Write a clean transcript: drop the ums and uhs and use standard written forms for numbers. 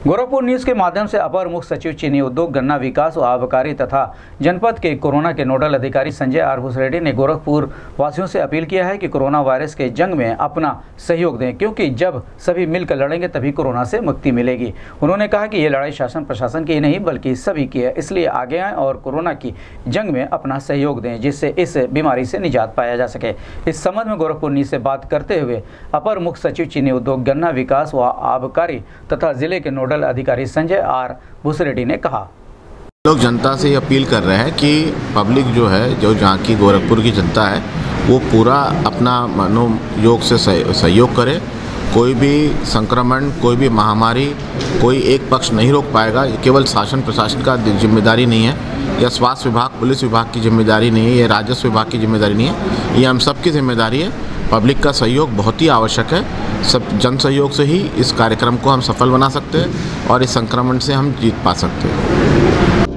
Gorakhpur news के माध्यम से अपर मुख्य सचिव चीनी उद्योग, गन्ना विकास व आबकारी तथा जनपद के कोरोना के नोडल अधिकारी संजय आर भूसरेड्डी ने गोरखपुर वासियों से अपील किया है कि कोरोना वायरस के जंग में अपना सहयोग दें, क्योंकि जब सभी मिलकर लड़ेंगे तभी कोरोना से मुक्ति मिलेगी। उन्होंने कहा कि ये लड़ाई शासन प्रशासन की ही नहीं बल्कि सभी की है, इसलिए आगे आएं और कोरोना की जंग में अपना सहयोग दें, जिससे इस बीमारी से निजात पाया जा सके। इस संबंध में गोरखपुर न्यूज से बात करते हुए अपर मुख्य सचिव चीनी उद्योग, गन्ना विकास व आबकारी तथा जिले के नोडल अधिकारी संजय आर भूसरेड्डी ने कहा, लोग जनता से अपील कर रहे हैं कि पब्लिक जो है, जो जहाँ की गोरखपुर की जनता है, वो पूरा अपना मनोयोग से सहयोग करे। कोई भी संक्रमण, कोई भी महामारी, कोई एक पक्ष नहीं रोक पाएगा। केवल शासन प्रशासन का जिम्मेदारी नहीं है, या स्वास्थ्य विभाग, पुलिस विभाग की जिम्मेदारी नहीं है, या राजस्व विभाग की जिम्मेदारी नहीं है, ये हम सबकी जिम्मेदारी है। पब्लिक का सहयोग बहुत ही आवश्यक है। सब जन सहयोग से ही इस कार्यक्रम को हम सफल बना सकते हैं और इस संक्रमण से हम जीत पा सकते हैं।